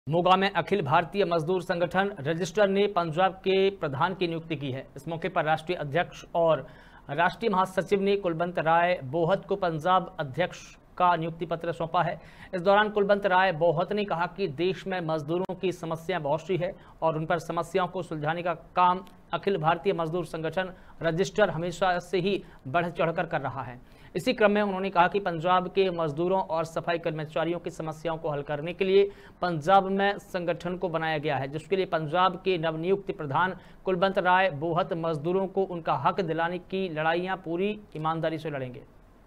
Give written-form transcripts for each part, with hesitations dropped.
मोगा में अखिल भारतीय मजदूर संगठन रजिस्टर ने पंजाब के प्रधान की नियुक्ति की है। इस मौके पर राष्ट्रीय अध्यक्ष और राष्ट्रीय महासचिव ने कुलवंत राय बोहत को पंजाब अध्यक्ष का नियुक्ति पत्र सौंपा है। इस दौरान कुलवंत राय बोहत ने कहा कि देश में मजदूरों की समस्याएं बहुत सी है और उन पर समस्याओं को सुलझाने का काम अखिल भारतीय मजदूर संगठन रजिस्टर हमेशा से ही बढ़ चढ़कर कर रहा है। इसी क्रम में उन्होंने कहा कि पंजाब के मजदूरों और सफाई कर्मचारियों की समस्याओं को हल करने के लिए पंजाब में संगठन को बनाया गया है, जिसके लिए पंजाब के नवनियुक्त प्रधान कुलवंत राय बोहत मजदूरों को उनका हक दिलाने की लड़ाइयां पूरी ईमानदारी से लड़ेंगे।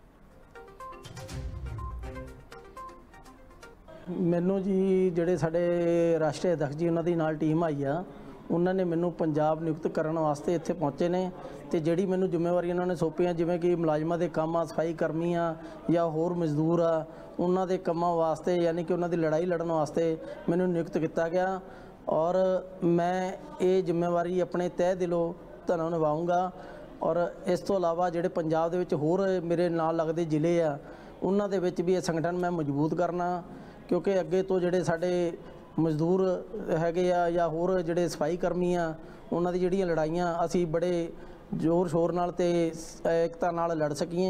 मैनू जी ਜਿਹੜੇ ਸਾਡੇ ਰਾਸ਼ਟਰੀ ਅਧਿਕਸ਼ ਜੀ ਉਹਨਾਂ ਦੀ ਨਾਲ ਟੀਮ ਆਈ ਆ, ਉਹਨਾਂ ਨੇ ਮੈਨੂੰ ਪੰਜਾਬ ਨਿਯੁਕਤ ਕਰਨ ਵਾਸਤੇ ਇੱਥੇ ਪਹੁੰਚੇ ਨੇ ਤੇ ਜਿਹੜੀ ਮੈਨੂੰ ਜ਼ਿੰਮੇਵਾਰੀਆਂ ਉਹਨਾਂ ਨੇ ਸੌਂਪੀਆਂ, ਜਿਵੇਂ ਕਿ ਮੁਲਾਜ਼ਮਾਂ ਦੇ ਕੰਮ ਆ, ਸਫਾਈ ਕਰਮੀ ਆ ਜਾਂ ਹੋਰ ਮਜ਼ਦੂਰ ਆ, ਉਹਨਾਂ ਦੇ ਕੰਮਾਂ ਵਾਸਤੇ ਯਾਨੀ ਕਿ ਉਹਨਾਂ ਦੀ ਲੜਾਈ ਲੜਨ ਵਾਸਤੇ ਮੈਨੂੰ ਨਿਯੁਕਤ ਕੀਤਾ ਗਿਆ ਔਰ ਮੈਂ ਇਹ ਜ਼ਿੰਮੇਵਾਰੀ ਆਪਣੇ ਤਹਿ ਦਿਲੋਂ ਧਨੋਂ ਨਿਭਾਊਂਗਾ। ਔਰ ਇਸ ਤੋਂ ਇਲਾਵਾ ਜਿਹੜੇ ਪੰਜਾਬ ਦੇ ਵਿੱਚ ਹੋਰ ਮੇਰੇ ਨਾਲ ਲੱਗਦੇ ਜ਼ਿਲ੍ਹੇ ਆ, ਉਹਨਾਂ ਦੇ ਵਿੱਚ ਵੀ ਇਹ ਸੰਗਠਨ ਮੈਂ ਮਜ਼ਬੂਤ ਕਰਨਾ, क्योंकि अगे तो जोड़े साढ़े मजदूर हैगे या होर जोड़े सफाई कर्मी आ, उन्हां दी जिहड़ियां लड़ाइयां असी बड़े जोर शोर नाल ते एकता नाल लड़ सकीए।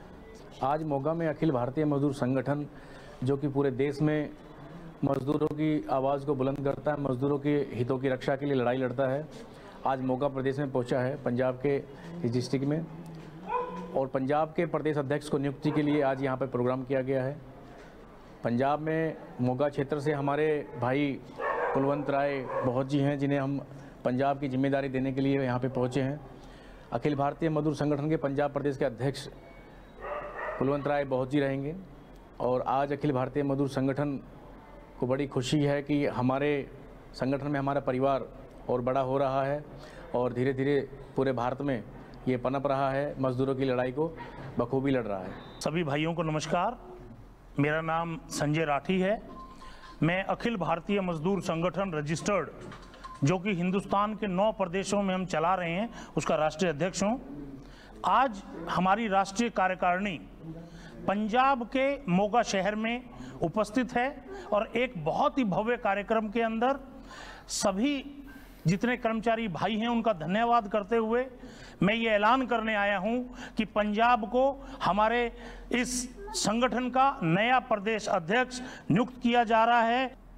आज मोगा में अखिल भारतीय मजदूर संगठन जो कि पूरे देश में मजदूरों की आवाज़ को बुलंद करता है, मजदूरों के हितों की रक्षा के लिए लड़ाई लड़ता है, आज मोगा प्रदेश में पहुंचा है, पंजाब के इस डिस्ट्रिक्ट में। और पंजाब के प्रदेश अध्यक्ष को नियुक्ति के लिए आज यहाँ पर प्रोग्राम किया गया है। पंजाब में मोगा क्षेत्र से हमारे भाई कुलवंत राय बोहत जी हैं, जिन्हें हम पंजाब की जिम्मेदारी देने के लिए यहाँ पे पहुँचे हैं। अखिल भारतीय मजदूर संगठन के पंजाब प्रदेश के अध्यक्ष कुलवंत राय बोहत जी रहेंगे। और आज अखिल भारतीय मजदूर संगठन को बड़ी खुशी है कि हमारे संगठन में हमारा परिवार और बड़ा हो रहा है और धीरे धीरे पूरे भारत में ये पनप रहा है, मजदूरों की लड़ाई को बखूबी लड़ रहा है। सभी भाइयों को नमस्कार। मेरा नाम संजय राठी है। मैं अखिल भारतीय मजदूर संगठन रजिस्टर्ड, जो कि हिंदुस्तान के 9 प्रदेशों में हम चला रहे हैं, उसका राष्ट्रीय अध्यक्ष हूं। आज हमारी राष्ट्रीय कार्यकारिणी पंजाब के मोगा शहर में उपस्थित है और एक बहुत ही भव्य कार्यक्रम के अंदर सभी जितने कर्मचारी भाई हैं उनका धन्यवाद करते हुए मैं ये ऐलान करने आया हूं कि पंजाब को हमारे इस संगठन का नया प्रदेश अध्यक्ष नियुक्त किया जा रहा है।